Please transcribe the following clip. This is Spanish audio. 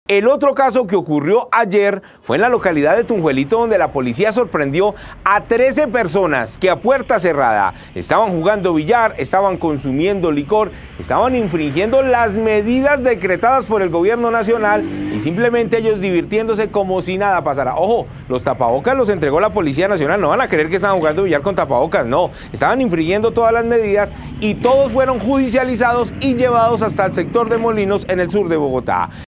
El otro caso que ocurrió ayer fue en la localidad de Tunjuelito, donde la policía sorprendió a 13 personas que a puerta cerrada estaban jugando billar, estaban consumiendo licor, estaban infringiendo las medidas decretadas por el gobierno nacional y simplemente ellos divirtiéndose como si nada pasara. Ojo, los tapabocas los entregó la Policía Nacional, no van a creer que estaban jugando billar con tapabocas, no, estaban infringiendo todas las medidas y todos fueron judicializados y llevados hasta el sector de Molinos en el sur de Bogotá.